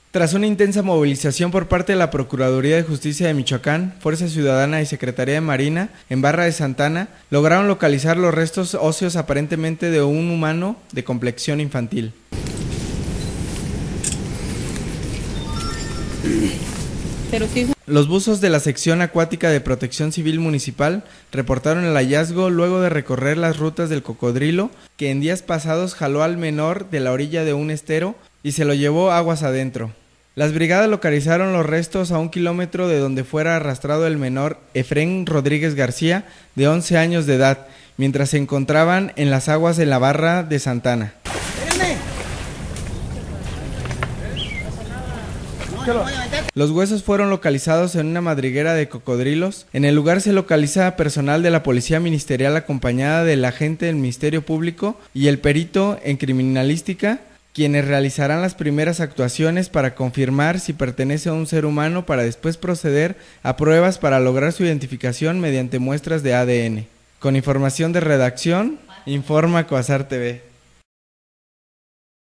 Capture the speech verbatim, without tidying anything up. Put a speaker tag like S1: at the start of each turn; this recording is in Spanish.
S1: Tras una intensa movilización por parte de la Procuraduría de Justicia de Michoacán, Fuerza Ciudadana y Secretaría de Marina, en Barra de Santana, lograron localizar los restos óseos aparentemente de un humano de complexión infantil.
S2: Pero sí.
S1: Los buzos de la Sección Acuática de Protección Civil Municipal reportaron el hallazgo luego de recorrer las rutas del cocodrilo, que en días pasados jaló al menor de la orilla de un estero y se lo llevó aguas adentro. Las brigadas localizaron los restos a un kilómetro de donde fuera arrastrado el menor Efrén Rodríguez García, de once años de edad, mientras se encontraban en las aguas de la Barra de Santana. Los huesos fueron localizados en una madriguera de cocodrilos. En el lugar se localiza personal de la Policía Ministerial acompañada del agente del Ministerio Público y el perito en criminalística, quienes realizarán las primeras actuaciones para confirmar si pertenece a un ser humano para después proceder a pruebas para lograr su identificación mediante muestras de A D N. Con información de redacción, informa Coasar T V.